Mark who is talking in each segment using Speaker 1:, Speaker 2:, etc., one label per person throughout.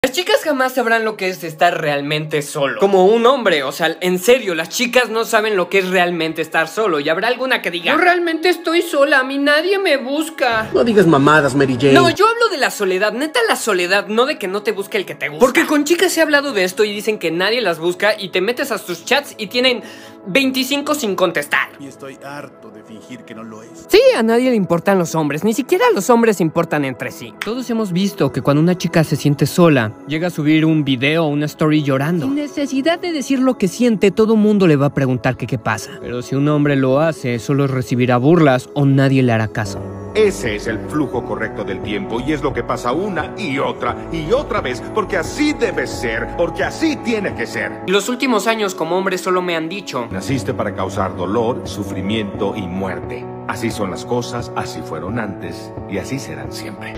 Speaker 1: Las chicas jamás sabrán lo que es estar realmente solo. Como un hombre, o sea, en serio, las chicas no saben lo que es realmente estar solo. Y habrá alguna que diga: yo realmente estoy sola, a mí nadie me busca.
Speaker 2: No digas mamadas, Mary Jane.
Speaker 1: No, yo hablo de la soledad, neta la soledad, no de que no te busque el que te gusta. Porque con chicas he hablado de esto y dicen que nadie las busca y te metes a sus chats y tienen 25 sin contestar.
Speaker 3: Y estoy harto de fingir que no lo es.
Speaker 1: Sí, a nadie le importan los hombres, ni siquiera los hombres importan entre sí. Todos hemos visto que cuando una chica se siente sola, llega a subir un video o una story llorando. Sin necesidad de decir lo que siente, todo mundo le va a preguntar que qué pasa. Pero si un hombre lo hace, solo recibirá burlas o nadie le hará caso.
Speaker 4: Ese es el flujo correcto del tiempo y es lo que pasa una y otra vez, porque así debe ser, porque así tiene que ser.
Speaker 1: Los últimos años como hombre solo me han dicho:
Speaker 4: naciste para causar dolor, sufrimiento y muerte. Así son las cosas, así fueron antes y así serán siempre.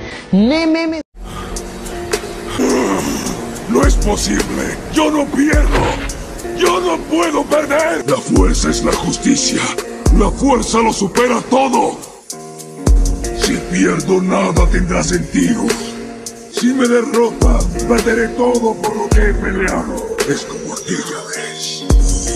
Speaker 3: No es posible. Yo no pierdo. Yo no puedo perder. La fuerza es la justicia. La fuerza lo supera todo. Si pierdo, nada tendrá sentido. Si me derrota, perderé todo por lo que he peleado. Es como aquella vez.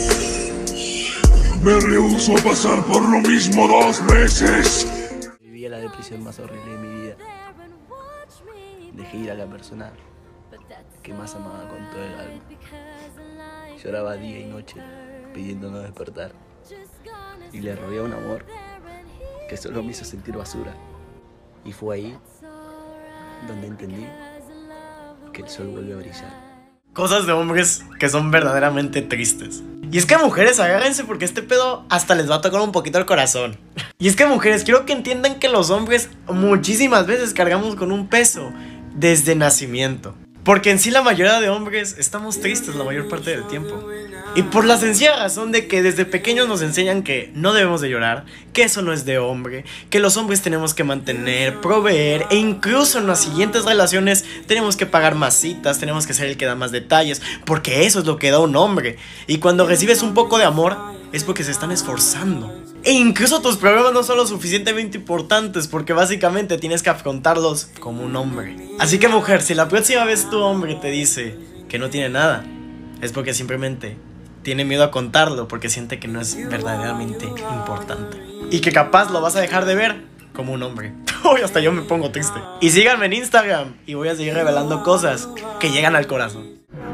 Speaker 3: Me rehúso a pasar por lo mismo 2 veces.
Speaker 2: Vivía la depresión más horrible de mi vida. Dejé ir a la persona que más amaba con todo el alma. Lloraba día y noche pidiendo no despertar. Y le rogué un amor que solo me hizo sentir basura. Y fue ahí donde entendí que el sol vuelve a brillar.
Speaker 5: Cosas de hombres que son verdaderamente tristes. Y es que mujeres, agárrense porque este pedo hasta les va a tocar un poquito el corazón. Y es que mujeres, quiero que entiendan que los hombres muchísimas veces cargamos con un peso desde nacimiento. Porque en sí la mayoría de hombres estamos tristes la mayor parte del tiempo. Y por la sencilla razón de que desde pequeños nos enseñan que no debemos de llorar, que eso no es de hombre, que los hombres tenemos que mantener, proveer, e incluso en las siguientes relaciones tenemos que pagar más citas, tenemos que ser el que da más detalles, porque eso es lo que da un hombre. Y cuando recibes un poco de amor, es porque se están esforzando. E incluso tus problemas no son lo suficientemente importantes, porque básicamente tienes que afrontarlos como un hombre. Así que mujer, si la próxima vez tu hombre te dice que no tiene nada, es porque simplemente tiene miedo a contarlo, porque siente que no es verdaderamente importante. Y que capaz lo vas a dejar de ver como un hombre. Uy, hasta yo me pongo triste. Y síganme en Instagram y voy a seguir revelando cosas que llegan al corazón.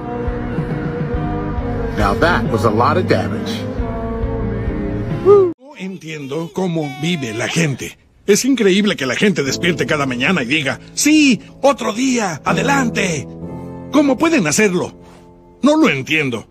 Speaker 4: Now that was a lot of damage.
Speaker 3: No entiendo cómo vive la gente. Es increíble que la gente despierte cada mañana y diga: sí, otro día, adelante. ¿Cómo pueden hacerlo? No lo entiendo.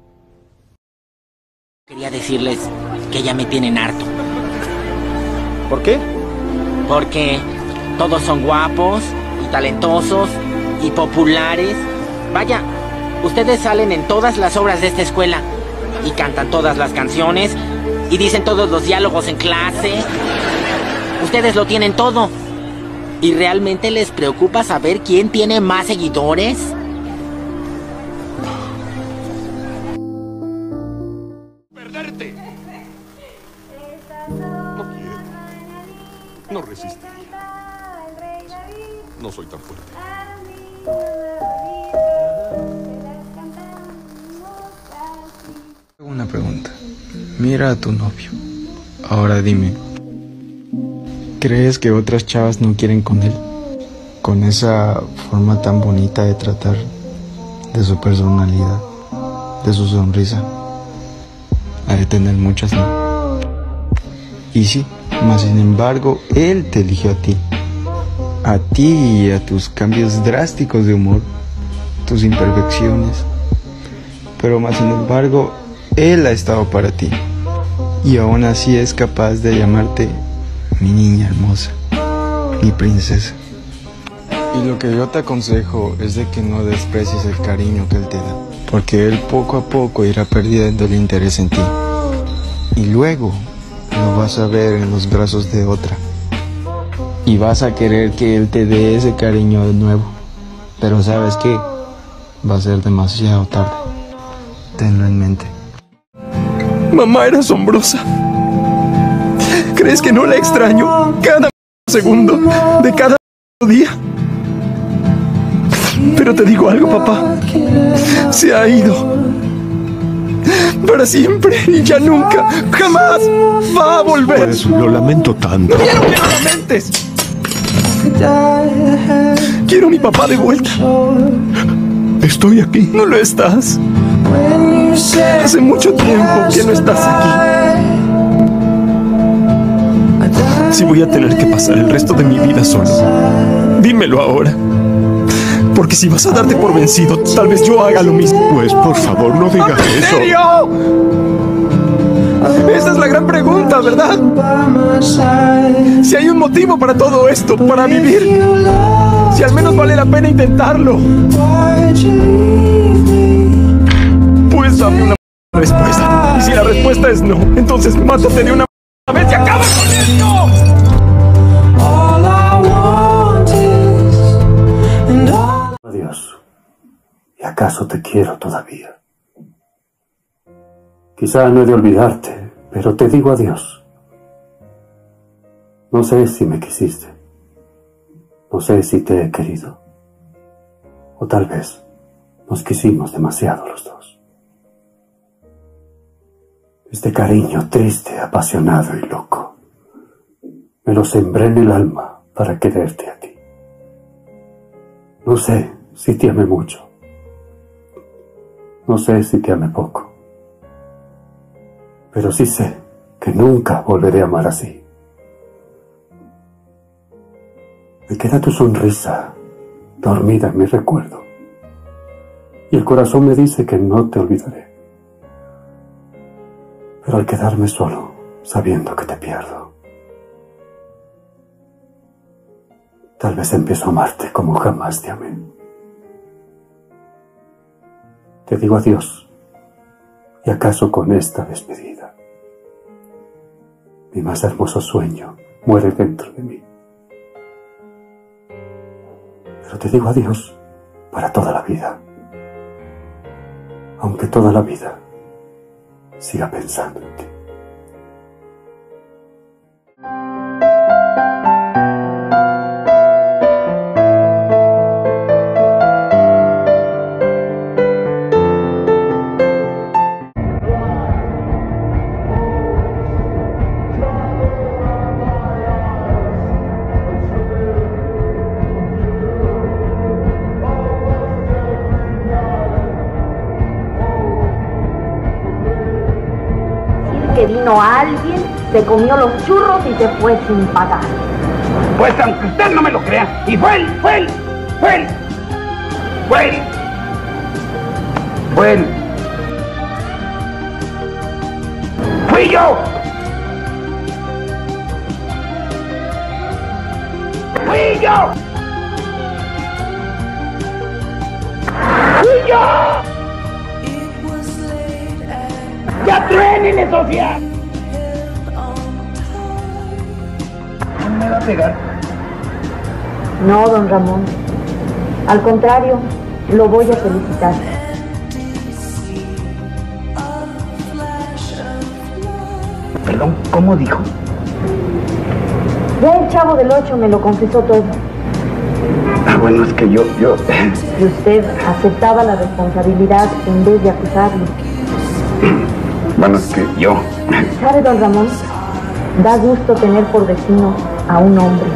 Speaker 6: Quería decirles que ya me tienen harto.
Speaker 2: ¿Por qué?
Speaker 6: Porque todos son guapos y talentosos y populares. Vaya, ustedes salen en todas las obras de esta escuela y cantan todas las canciones y dicen todos los diálogos en clase. Ustedes lo tienen todo. ¿Y realmente les preocupa saber quién tiene más seguidores?
Speaker 4: ¡Perderte! No quiero. No resistiría. No soy tan fuerte.
Speaker 7: Una pregunta. Mira a tu novio. Ahora dime, ¿crees que otras chavas no quieren con él? Con esa forma tan bonita de tratar, de su personalidad, de su sonrisa. Ha de tener muchas, ¿no? Y sí, mas sin embargo, él te eligió a ti. A ti y a tus cambios drásticos de humor, tus imperfecciones. Pero más sin embargo, él ha estado para ti. Y aún así es capaz de llamarte mi niña hermosa, mi princesa. Y lo que yo te aconsejo es de que no desprecies el cariño que él te da, porque él poco a poco irá perdiendo el interés en ti. Y luego lo vas a ver en los brazos de otra. Y vas a querer que él te dé ese cariño de nuevo. Pero ¿sabes qué? Va a ser demasiado tarde. Tenlo en mente.
Speaker 8: Mamá era asombrosa. ¿Crees que no la extraño cada segundo de cada día? Pero Pero te digo algo, papá. Se ha ido. Para siempre y ya nunca, jamás va a volver.
Speaker 3: Pues lo lamento tanto.
Speaker 8: ¡Quiero que no lamentes! Quiero a mi papá de vuelta.
Speaker 3: Estoy aquí.
Speaker 8: No lo estás. Hace mucho tiempo que no estás aquí. Si voy a tener que pasar el resto de mi vida solo, dímelo ahora. Porque si vas a darte por vencido, tal vez yo haga lo mismo.
Speaker 3: Pues por favor, no digas
Speaker 8: ¿En
Speaker 3: eso.
Speaker 8: serio? Esa es la gran pregunta, ¿verdad? Si hay un motivo para todo esto, para vivir, si al menos vale la pena intentarlo, pues dame una respuesta. Y si la respuesta es no, entonces mátate de una vez y acaba con esto.
Speaker 9: Adiós. ¿Y acaso te quiero todavía? Quizá no he de olvidarte, pero te digo adiós. No sé si me quisiste. No sé si te he querido. O tal vez nos quisimos demasiado los dos. Este cariño triste, apasionado y loco, me lo sembré en el alma para quererte a ti. No sé si te amé mucho. No sé si te amé poco. Pero sí sé que nunca volveré a amar así. Me queda tu sonrisa dormida en mi recuerdo. Y el corazón me dice que no te olvidaré. Pero al quedarme solo, sabiendo que te pierdo, tal vez empiezo a amarte como jamás te amé. Te digo adiós, y acaso con esta despedida, mi más hermoso sueño muere dentro de mí. Pero te digo adiós para toda la vida, aunque toda la vida siga pensando en ti.
Speaker 10: Que vino alguien, se comió los churros y se fue sin pagar.
Speaker 11: Pues aunque usted no me lo crea, y fue él. Fui yo. ¡Ya truénenle, Sofía! ¿No me va a pegar?
Speaker 10: No, don Ramón. Al contrario, lo voy a felicitar.
Speaker 11: Perdón, ¿cómo dijo?
Speaker 10: Ya el Chavo del 8 me lo confesó todo.
Speaker 11: Bueno, es que yo...
Speaker 10: Y usted aceptaba la responsabilidad en vez de acusarlo.
Speaker 11: Bueno, es que yo...
Speaker 10: ¿Sabe, don Ramón? Da gusto tener por vecino a un hombre.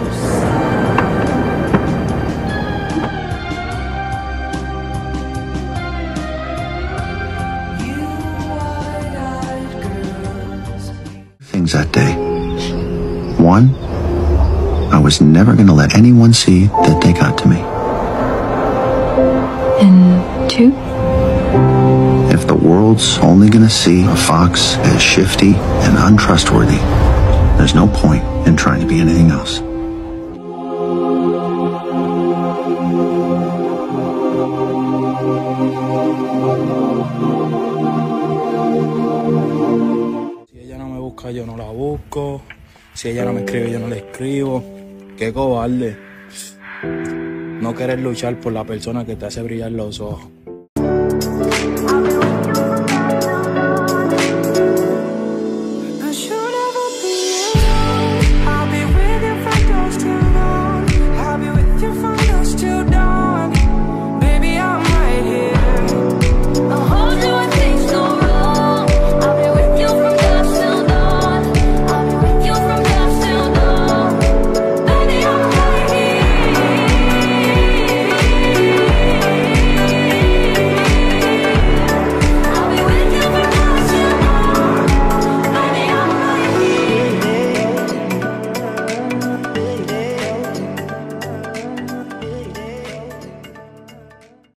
Speaker 12: Things that day. One, I was never going to let anyone see that they got to me.
Speaker 13: And two?
Speaker 12: If the world's only going to see a fox as shifty and untrustworthy, there's no point in trying to be anything else.
Speaker 7: Si ella no me busca, yo no la busco. Si ella no me escribe, yo no le escribo. Qué cobarde. No querer luchar por la persona que te hace brillar los ojos.